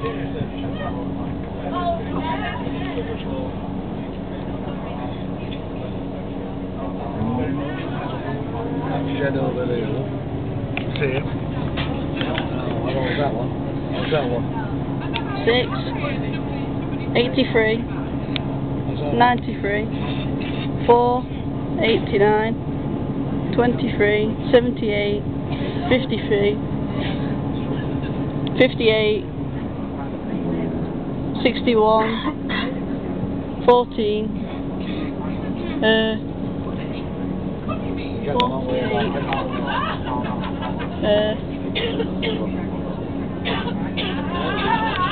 Shed over there. See it. How old was that one? What was that one? 6, 83, 93, 4, 89, 23, 78, 53, 58, 61, 14, 48,